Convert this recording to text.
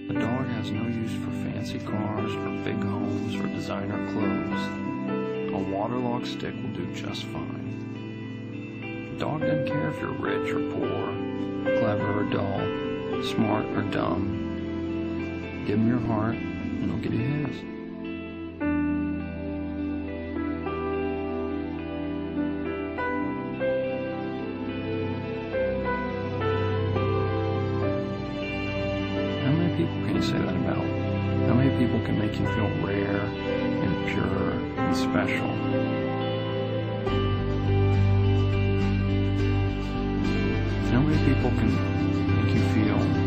A dog has no use for fancy cars or big homes or designer clothes. A waterlogged stick will do just fine. A dog doesn't care if you're rich or poor, clever or dull, smart or dumb. Give him your heart and he'll give you his. How many people can you say that about? How many people can make you feel rare and pure and special? How many people can make you feel